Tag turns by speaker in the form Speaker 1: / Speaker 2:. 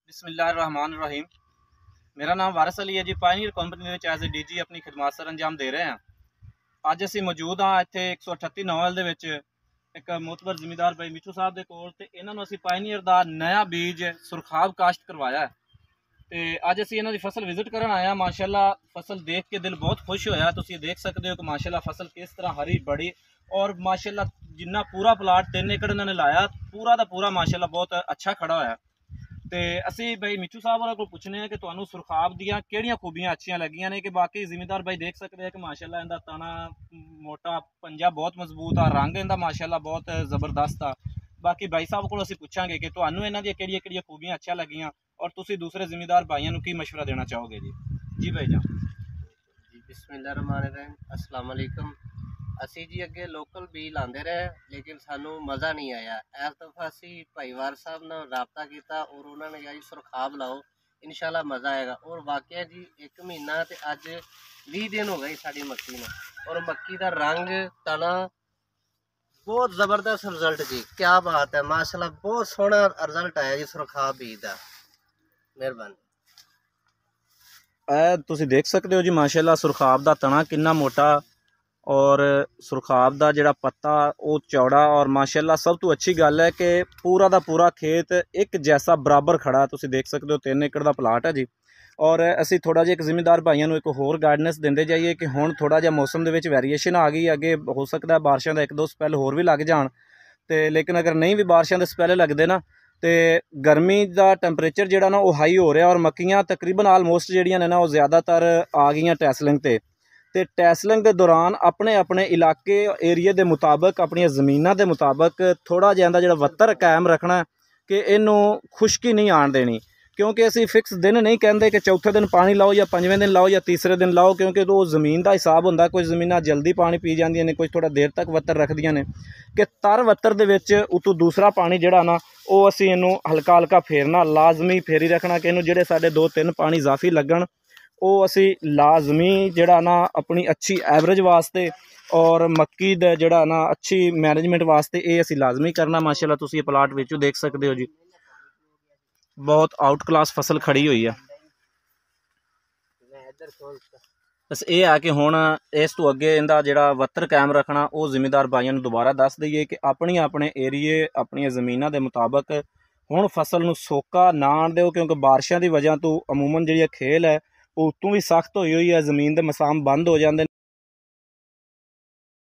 Speaker 1: बिस्मिल्लाहिर्रहमानिर्रहीम। मेरा नाम वारिस अली है जी। पायनियर कंपनी में एज ए DG अपनी खिदमत सर अंजाम दे रहे हैं। ਅੱਜ ਅਸੀਂ ਮੌਜੂਦ ਹਾਂ ਇੱਥੇ 138 ਨੌਵਲ ਦੇ ਵਿੱਚ ਇੱਕ ਮੋਤਬਰ ਜ਼ਿਮੀਂਦਾਰ ਭਾਈ ਮਿੱਠੂ ਸਾਹਿਬ ਦੇ ਕੋਲ, ਤੇ ਇਹਨਾਂ ਨੂੰ ਅਸੀਂ ਪਾਇਨੀਅਰ ਦਾ ਨਵਾਂ ਬੀਜ ਸੁਰਖਾਬ ਕਾਸ਼ਤ ਕਰਵਾਇਆ ਹੈ। ਤੇ ਅੱਜ ਅਸੀਂ ਇਹਨਾਂ ਦੀ ਫਸਲ ਵਿਜ਼ਿਟ ਕਰਨ ਆਏ ਹਾਂ। ਮਾਸ਼ਾਅੱਲਾ ਫਸਲ ਦੇਖ ਕੇ ਦਿਲ ਬਹੁਤ ਖੁਸ਼ ਹੋਇਆ। ਤੁਸੀਂ ਦੇਖ ਸਕਦੇ ਹੋ ਕਿ ਮਾਸ਼ਾਅੱਲਾ ਫਸਲ ਕਿਸ ਤਰ੍ਹਾਂ ਹਰੀ ਬੜੀ, ਔਰ ਮਾਸ਼ਾਅੱਲਾ ਜਿੰਨਾ ਪੂਰਾ ਪਲਾਟ 3 ਏਕੜ ਇਹਨਾਂ ਨੇ ਲਾਇਆ, ਪੂਰਾ ਦਾ ਪੂਰਾ ਮਾਸ਼ਾਅੱਲਾ ਬਹੁਤ ਅੱਛਾ ਖੜਾ ਹੋਇਆ। ਤੇ ਅਸੀਂ ਭਾਈ ਮਿੱਠੂ ਸਾਹਿਬ ਵਾਲਾ ਕੋਲ ਪੁੱਛਨੇ ਆ ਕਿ ਤੁਹਾਨੂੰ ਸੁਰਖਾਬ ਦੀਆਂ ਕਿਹੜੀਆਂ ਖੂਬੀਆਂ ਅੱਛੀਆਂ ਲੱਗੀਆਂ ਨੇ। ਕਿ ਬਾਕੀ ਜ਼ਿਮੀਂਦਾਰ ਭਾਈ ਦੇਖ ਸਕਦੇ ਆ ਕਿ ਮਾਸ਼ਾਅੱਲਾ ਇਹਦਾ ਤਣਾ ਮੋਟਾ, ਪੰਜਾ ਬਹੁਤ ਮਜ਼ਬੂਤ ਆ, ਰੰਗ ਇਹਦਾ ਮਾਸ਼ਾਅੱਲਾ ਬਹੁਤ ਜ਼ਬਰਦਸਤ ਆ। ਬਾਕੀ ਭਾਈ ਸਾਹਿਬ ਕੋਲ ਅਸੀਂ ਪੁੱਛਾਂਗੇ ਕਿ ਤੁਹਾਨੂੰ ਇਹਨਾਂ ਦੀਆਂ ਕਿਹੜੀਆਂ ਕਿਹੜੀਆਂ ਖੂਬੀਆਂ ਅੱਛੀਆਂ ਲੱਗੀਆਂ, ਔਰ ਤੁਸੀਂ ਦੂਸਰੇ ਜ਼ਿਮੀਂਦਾਰ ਭਾਈਆਂ ਨੂੰ ਕੀ ਮਸ਼ਵਰਾ ਦੇਣਾ ਚਾਹੋਗੇ ਜੀ। ਜੀ ਭਾਈ जान
Speaker 2: जी बिस्मिल्लाहिर्रहमानिर्रहीम। अस्सलाम वालेकुम। ਅਸੀਂ ਜੀ ਅੱਗੇ ਲੋਕਲ ਬੀ ਲਾਉਂਦੇ ਰਹੇ, ਲੇਕਿਨ ਸਾਨੂੰ ਮਜ਼ਾ ਨਹੀਂ ਆਇਆ। ਇਸ ਦਫਾ ਅਸੀਂ ਭਾਈਵਾਰ ਸਾਹਿਬ ਨਾਲ ਰਾਬਤਾ ਕੀਤਾ ਔਰ ਉਹਨਾਂ ਨੇ ਕਿਹਾ ਜੀ ਸੁਰਖਾਬ ਲਾਓ, ਇਨਸ਼ਾਅੱਲਾ ਮਜ਼ਾ ਆਏਗਾ। ਔਰ ਵਾਕਿਆ ਜੀ 1 ਮਹੀਨਾ ਤੇ ਅੱਜ 20 ਦਿਨ ਹੋ ਗਏ ਸਾਡੀ ਮੱਕੀ ਨੂੰ, ਔਰ ਮੱਕੀ ਦਾ ਰੰਗ ਤਣਾ ਬਹੁਤ ਜ਼ਬਰਦਸਤ ਰਿਜ਼ਲਟ ਜੀ। ਕੀ ਬਾਤ ਹੈ, ਮਾਸ਼ਾਅੱਲਾ ਬਹੁਤ ਸੋਹਣਾ ਰਿਜ਼ਲਟ ਆਇਆ ਜੀ ਸੁਰਖਾਬ ਬੀ ਦਾ। ਮਿਹਰਬਾਨੀ।
Speaker 1: ਤੁਸੀਂ ਦੇਖ ਸਕਦੇ ਹੋ ਜੀ ਮਾਸ਼ਾਅੱਲਾ ਸੁਰਖਾਬ ਦਾ ਤਣਾ ਕਿੰਨਾ ਮੋਟਾ, और सुरखाब का जोड़ा पत्ता वो चौड़ा, और माशाअल्लाह सब तो अच्छी गल है कि पूरा का पूरा खेत एक जैसा बराबर खड़ा। तुसीं देख सकते हो 3 एकड़ का प्लाट है जी। और असी थोड़ा जिहा जिमींदार भाइयों को एक होर गाइडेंस देंदे जाइए कि हुण थोड़ा जिहा मौसम दे विच वेरीएशन आ गई, अगे हो सकता है बारिशों का 1-2 स्पैल होर भी लग जाण, ते लेकिन अगर नहीं भी बारिशों के स्पैल लगते ना, तो गर्मी का टैंपरेचर जिहड़ा ना वो हाई हो रहा, और मक्कियां तकरीबन आलमोस्ट जिहड़ियां ने ना वो ज़्यादातर आ गई टैसलिंग ते टैसलिंग के दौरान अपने अपने इलाके एरिए के मुताबिक अपन जमीनों के मुताबिक थोड़ा जिहा जो वत्तर कायम रखना कि इनू खुश्की नहीं आन देनी। क्योंकि असी फिक्स दिन नहीं कहते कि चौथे दिन पानी लाओ या 5वें दिन लाओ या तीसरे दिन लाओ, क्योंकि तो जमीन का हिसाब होंदा। कुछ जमीनां जल्दी पानी पी जांदियां ने, कुछ थोड़ा देर तक वत्तर रखदियां ने। कि तर वत्तर दे विच उतों दूसरा पानी जिहड़ा ना वो असी इनू हल्का हल्का फेरना, लाजमी फेरी रखना कि इनू जिहड़े साडे 2-3 पानी इजाफी लगन वो असी लाजमी जिहड़ा ना अपनी अच्छी एवरेज वास्ते और मक्की दा जिहड़ा ना अच्छी मैनेजमेंट वास्ते ये असी लाजमी करना। माशाअल्लाह तुसीं प्लाट विचों देख सकते हो जी, बहुत आउट क्लास फसल खड़ी हुई है। बस ये है कि हुण इस तो अगे इहदा जिहड़ा वत्तर कायम रखना वो जिमींदार भाइयों नूं दोबारा दस दईए कि अपनी अपने एरिए अपनी ज़मीनां दे मुताबिक हुण फसल नूं सोका ना आण दिओ, क्योंकि बारिशां दी वजह तो अमूमन जिहड़ी खेल है वो उत्तों भी सख्त होई हुई है, जमीन के मसाम बंद हो जाते हैं।